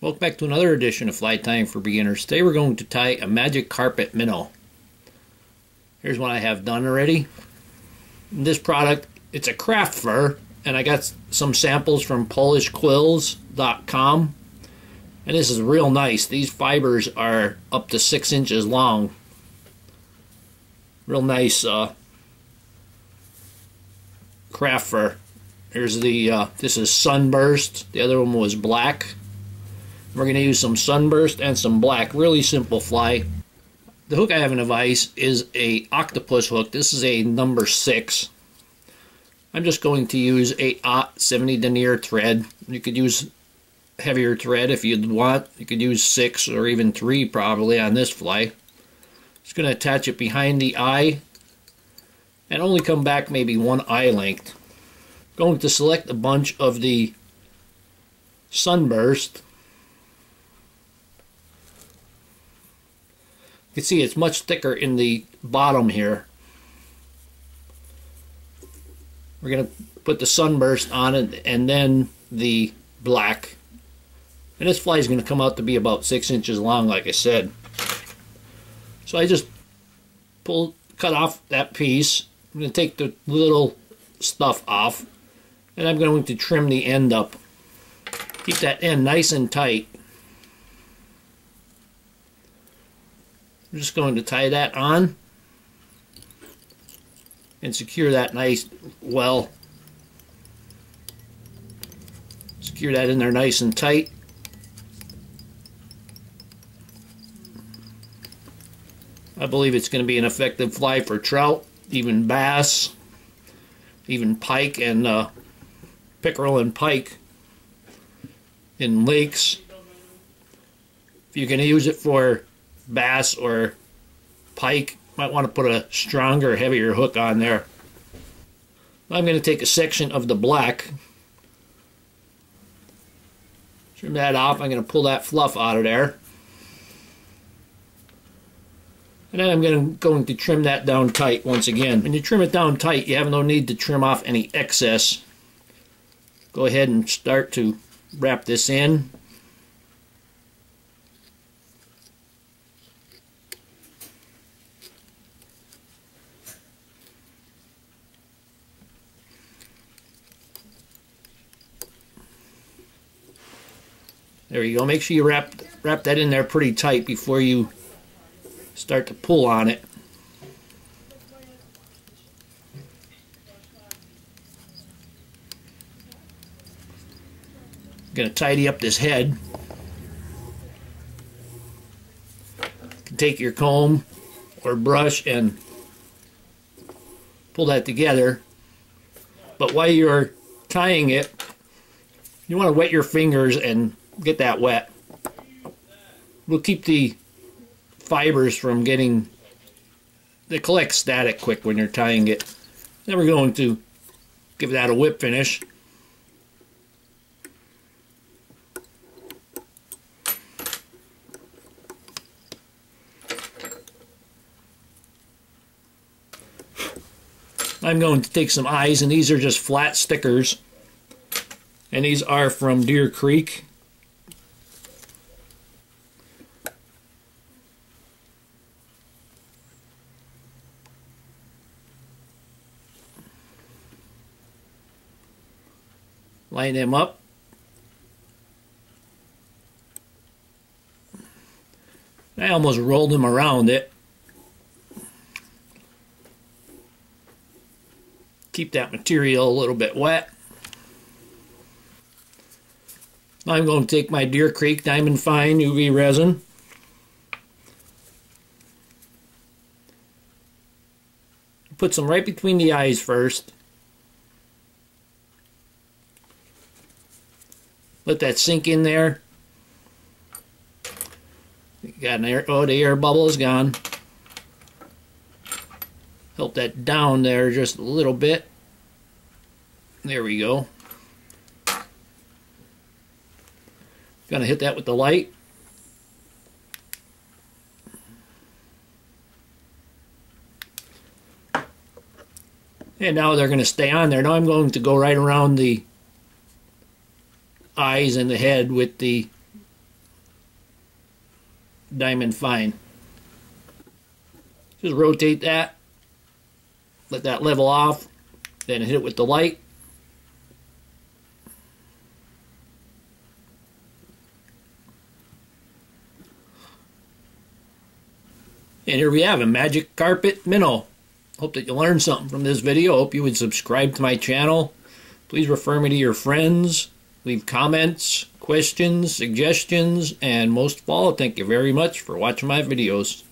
Welcome back to another edition of Fly Tying for Beginners. Today we're going to tie a Magic Carpet Minnow. Here's what I have done already. This product, it's a craft fur, and I got some samples from PolishQuills.com. And this is real nice. These fibers are up to 6 inches long. Real nice craft fur. Here's the, this is Sunburst. The other one was Black. We're going to use some Sunburst and some Black. Really simple fly. The hook I have in the vise is a octopus hook. This is a number 6. I'm just going to use a 70 denier thread. You could use heavier thread if you'd want. You could use 6 or even 3 probably on this fly. Just going to attach it behind the eye and only come back maybe 1 eye length. Going to select a bunch of the Sunburst. You can see it's much thicker in the bottom here. We're going to put the Sunburst on it and then the Black. And this fly is going to come out to be about 6 inches long, like I said. So I just cut off that piece. I'm going to take the little stuff off, and I'm going to trim the end up. Keep that end nice and tight. I'm just going to tie that on and secure that nice well. Secure that in there nice and tight. I believe it's going to be an effective fly for trout, even bass, even pike and pickerel and pike in lakes. If you're going to use it for bass or pike, might want to put a stronger, heavier hook on there. I'm going to take a section of the Black, trim that off. I'm going to pull that fluff out of there, and then I'm going to trim that down tight once again. When you trim it down tight, you have no need to trim off any excess. Go ahead and start to wrap this in. There you go. Make sure you wrap that in there pretty tight before you start to pull on it. I'm going to tidy up this head. You can take your comb or brush and pull that together. But while you're tying it, you want to wet your fingers and get that wet. We'll keep the fibers from getting, they collect static quick when you're tying it. Then we're going to give that a whip finish. I'm going to take some eyes, and these are just flat stickers, and these are from Deer Creek. Line them up. I almost rolled them around it. Keep that material a little bit wet. Now I'm going to take my Deer Creek Diamond Fine UV resin. Put some right between the eyes first. Let that sink in there. Got an air, oh, the air bubble is gone. Help that down there just a little bit. There we go. Gonna hit that with the light. And now they're going to stay on there. Now I'm going to go right around the eyes and the head with the diamond fine. Just rotate that, let that level off, then hit it with the light. And here we have a magic carpet minnow. Hope that you learned something from this video. Hope you would subscribe to my channel. Please refer me to your friends. Leave comments, questions, suggestions, and most of all, thank you very much for watching my videos.